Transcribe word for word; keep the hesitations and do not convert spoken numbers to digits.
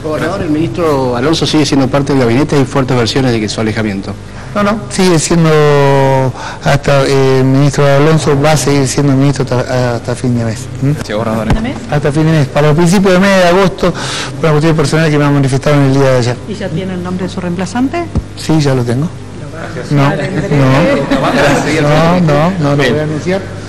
Gobernador, el ministro Alonso sigue siendo parte del gabinete, hay fuertes versiones de que su alejamiento. No, no, sigue siendo, hasta eh, el ministro Alonso va a seguir siendo ministro hasta, hasta fin de mes. ¿Mm? Sí, gobernador. Hasta fin de mes, para los principios de mes de agosto, por una cuestión personal que me han manifestado en el día de ayer. ¿Y ya tiene el nombre de su reemplazante? Sí, ya lo tengo. Lo va a No, anunciar en breve. no, no, no, no, no lo voy a anunciar.